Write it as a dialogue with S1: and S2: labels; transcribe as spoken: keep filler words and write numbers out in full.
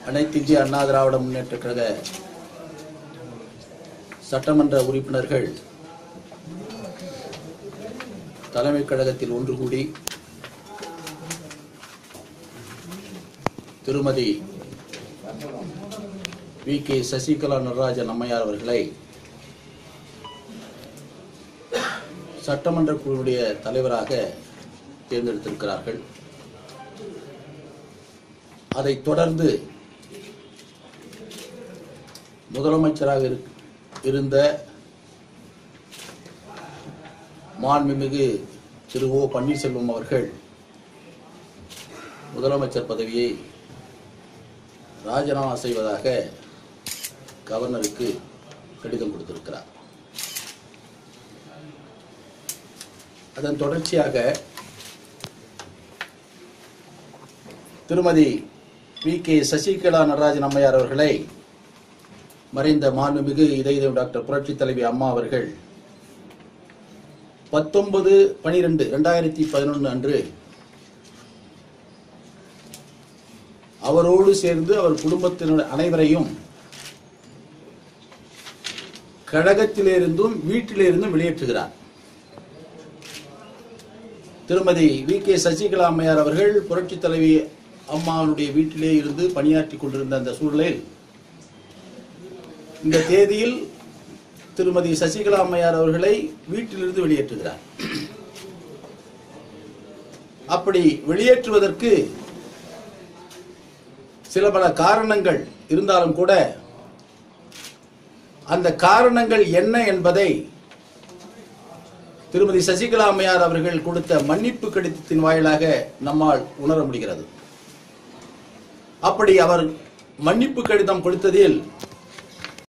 S1: அனைத்து இந்திய அண்ணா திராவிட முன்னேற்ற கழக சட்டமன்ற உறுப்பினர்கள் தலைமை கழகத்தில் ஒன்று கூடி திருமதி வி கே சசிகலா நடராஜன் அம்மையார் அவர்களை சட்டமன்ற குழுவுடைய தலைவராக தேர்ந்தெடுத்திருக்கிறார்கள். அதைத் தொடர்ந்து முதலமைச்சராக இருந்த மாண்புமிகு திரு ஓ பன்னீர்செல்வம் அவர்கள் முதலமைச்சர் பதவியை ராஜினாமா செய்வதாக கவர்னருக்கு கடிதம் கொடுத்திருக்கிறார். அதன் தொடர்ச்சியாக திருமதி வி கே சசிகலா நடராஜன் அம்மையார் அவர்களை மறைந்த மாண்புமிகு இதயம் டாக்டர் புரட்சி தலைவி அம்மா அவர்கள் பத்தொன்பது பனிரெண்டு இரண்டாயிரத்தி பதினொன்று அன்று அவரோடு சேர்ந்து அவர் குடும்பத்தினர் அனைவரையும் கழகத்திலிருந்தும் வீட்டிலிருந்தும் வெளியேற்றுகிறார். திருமதி வி கே சசிகலா அம்மையார் அவர்கள் புரட்சி தலைவி அம்மாவுடைய வீட்டிலே இருந்து பணியாற்றி கொண்டிருந்த அந்த சூழலில் இந்த தேதியில் திருமதி சசிகலா அம்மையார் அவர்களை வீட்டிலிருந்து வெளியேற்றுகிறார். அப்படி வெளியேற்றுவதற்கு சில பல காரணங்கள் இருந்தாலும் கூட அந்த காரணங்கள் என்ன என்பதை திருமதி சசிகலா அம்மையார் அவர்கள் கொடுத்த மன்னிப்பு கடிதத்தின் வாயிலாக நம்மால் உணர முடிகிறது. அப்படி அவர் மன்னிப்பு கடிதம் கொடுத்ததில்